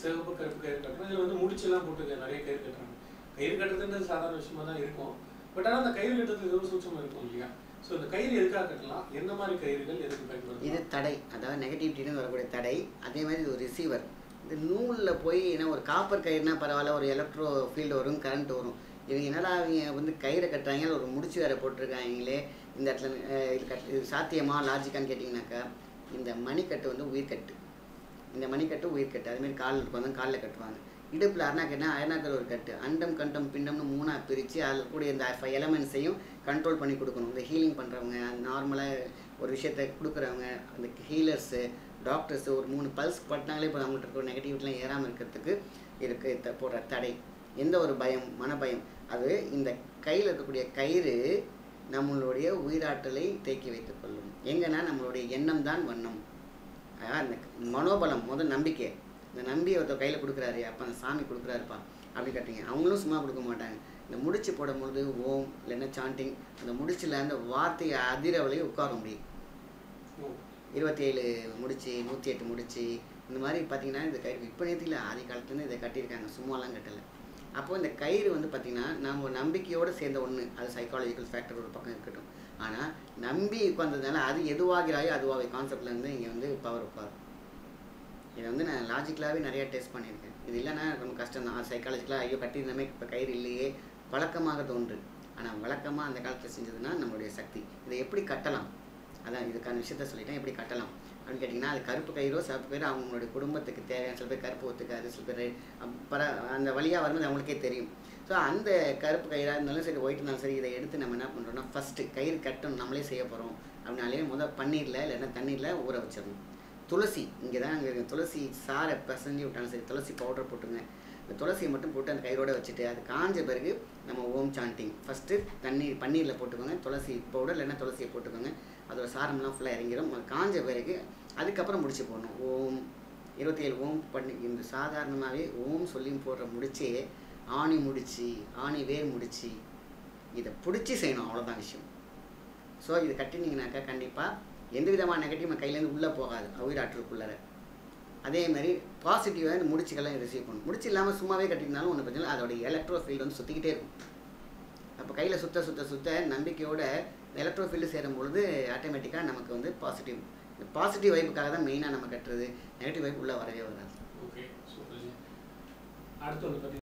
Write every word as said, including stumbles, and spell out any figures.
சிவப்பு கருப்பு கயிறு கட்டுறோம். இதில் வந்து முடிச்செல்லாம் போட்டு நிறைய கயிறு கட்டுறாங்க. கயிறு கட்டுறதுன்றது சாதாரண விஷயமா தான் இருக்கும். பட் ஆனால் அந்த கயிறு கட்டுறதுக்கு ஏதோ சூட்சமாக இருக்கும் இல்லையா? ஸோ இந்த கயிறு எதுக்காக கட்டலாம், என்ன மாதிரி கயிறுகள் எதுக்கு பயன்படுது? இது தடை, அதாவது நெகட்டிவிட்டின்னு வரக்கூடிய தடை. அதே மாதிரி இது ஒரு ரிசீவர். இந்த நூலில் போய் ஏன்னா ஒரு காப்பர் கயிறுனா பரவாயில்ல, ஒரு எலக்ட்ரோ ஃபீல்டு வரும், கரண்ட் வரும். இவங்க என்னடா அவங்க வந்து கயிறை கட்டுறாங்க, ஒரு முடிச்சு வேறு போட்டிருக்காங்களே, இந்த இடத்துல இது கட் இது சாத்தியமா லாஜிக்கான்னு கேட்டிங்கனாக்கா, இந்த மணிக்கட்டு வந்து உயிர்கட்டு. இந்த மணிக்கட்டு உயிர்கட்டு. அதுமாரி காலில் இருக்கும், காலில் கட்டுவாங்க. இடுப்பில் அருணாக்கட்னா அயனாக்கர் ஒரு கட்டு. அண்டம் கண்டம் பிண்டம்னு மூணாக பிரித்து அதில் கூடிய இந்த ஃபைவ் எலமெண்ட்ஸையும் கண்ட்ரோல் பண்ணி கொடுக்கணும். இந்த ஹீலிங் பண்ணுறவங்க, நார்மலாக ஒரு விஷயத்தை கொடுக்குறவங்க, அந்த ஹீலர்ஸு, டாக்டர்ஸு ஒரு மூணு பல்ஸ் பட்டாங்களே இப்போ அவங்கள்ட்ட இருக்கிற நெகட்டிவிட்டிலாம் ஏறாமல் இருக்கிறதுக்கு இருக்குது போடுற தடை. எந்த ஒரு பயம், மனபயம், அது இந்த கையில் இருக்கக்கூடிய கயிறு நம்மளுடைய உயிராற்றலை தேக்கி வைத்துக் கொள்ளும். எங்கன்னா நம்மளுடைய எண்ணம் தான் வண்ணம். அந்த மனோபலம், முதல் நம்பிக்கை. இந்த நம்பி ஒருத்தர் கையில் கொடுக்குறாரு, அப்போ அந்த சாமி கொடுக்குறாருப்பா அப்படி கட்டிங்க. அவங்களும் சும்மா கொடுக்க மாட்டாங்க. இந்த முடிச்சு போடும்பொழுது ஓம் இல்லைன்னா சாண்டிங், அந்த முடிச்சில் அந்த வார்த்தையை அதிரவலையும் உட்கார முடியும். இருபத்தி ஏழு முடிச்சு, நூற்றி எட்டு முடிச்சு, இந்த மாதிரி பார்த்தீங்கன்னா இந்த கயிறு இப்போ நேரத்தில் ஆதி காலத்துலேருந்து இதை கட்டியிருக்காங்க, சும்மாலாம் கட்டலை. அப்போது இந்த கயிறு வந்து பார்த்திங்கன்னா நம்ம நம்பிக்கையோடு சேர்ந்த ஒன்று. அது சைக்காலஜிக்கல் ஃபேக்டர் ஒரு பக்கம் இருக்கட்டும். ஆனால் நம்பி உட்கார்ந்ததுனால அது எதுவாகிறாயோ அதுவாக கான்செப்ட்லேருந்து இங்கே வந்து பவர் உட்காரும். இதை வந்து நான் லாஜிக்கலாகவே நிறையா டெஸ்ட் பண்ணியிருக்கேன். இது இல்லைன்னா ரொம்ப கஷ்டம் தான். சைக்காலஜிக்கலாக ஐயோ கட்டியிருந்தமே இப்போ கயிறு இல்லையே பழக்கமாக தோன்று. ஆனால் வழக்கமாக அந்த காலத்தில் செஞ்சதுன்னா நம்மளுடைய சக்தி. இதை எப்படி கட்டலாம், அதான் இதுக்கான விஷயத்த சொல்லிட்டேன். எப்படி கட்டலாம் அப்படின்னு கேட்டிங்கன்னா, அது கருப்பு கயிறோ சிவப்பு கயிறோ அவங்களுடைய குடும்பத்துக்கு தேவையான. சில பேர் கருப்பு ஒத்துக்காது, சில பேர் பர அந்த வழியாக வரும்போது அவங்களுக்கே தெரியும். ஸோ அந்த கருப்பு கயிறாக இருந்தாலும் சரி, ஒயிட் இருந்தாலும் சரி, இதை எடுத்து நம்ம என்ன பண்ணுறோம்னா ஃபஸ்ட்டு கயிறு கட்டணும், நம்மளே செய்ய போகிறோம் அப்படின்னாலே முதல் பன்னீரில் இல்லைன்னா தண்ணீரில் ஊற வச்சிடணும். துளசி இங்கே தான் அங்கே துளசி சாரை பிசைஞ்சு விட்டாலும் சரி, துளசி பவுடர் போட்டுங்க. இந்த துளசியை மட்டும் போட்டு அந்த கயிறோடு வச்சுட்டு அது காஞ்ச பிறகு நம்ம ஓம் சாண்டிங் ஃபஸ்ட்டு தண்ணீர் பன்னீரில் போட்டுக்கோங்க. துளசி பவுடர் இல்லைன்னா துளசியை போட்டுக்கோங்க. அதோட சாரம்லாம் ஃபுல்லாக இறங்கிடும். காஞ்ச பிறகு அதுக்கப்புறம் முடிச்சு போடணும். ஓம் இருபத்தி ஏழு ஓம் பண்ணி இந்த சாதாரணமாகவே ஓம் சொல்லியும் போடுற முடிச்சே ஆணி முடிச்சு, ஆணி வேர் முடிச்சு, இதை பிடிச்சி செய்யணும். அவ்வளோதான் விஷயம். ஸோ இது கட்டினீங்கனாக்கா கண்டிப்பாக எந்த விதமான நெகட்டிவ் கையிலேருந்து உள்ளே போகாது உயிராற்றலுக்குள்ளார. அதே மாதிரி பாசிட்டிவாக இந்த முடிச்சுக்கெல்லாம் ரிசீவ் பண்ணணும். முடிச்சு இல்லாமல் சும்மாவே கட்டினாலும் ஒன்றும் பிரச்சனை இல்லை. அதோடைய எலக்ட்ரோ ஃபீல்டு வந்து சுற்றிக்கிட்டே இருக்கும். அப்போ கையில் சுத்த சுத்த சுத்த நம்பிக்கையோட எலக்ட்ரோ ஃபீல்டு சேரும் பொழுது ஆட்டோமேட்டிக்காக நமக்கு வந்து பாசிட்டிவ் இந்த பாசிட்டிவ் வைப்புக்காக தான் மெயினாக நம்ம கட்டுறது. நெகட்டிவ் வைப்பு உள்ளே வரவே வராது. Okay, super. அடுத்து வந்து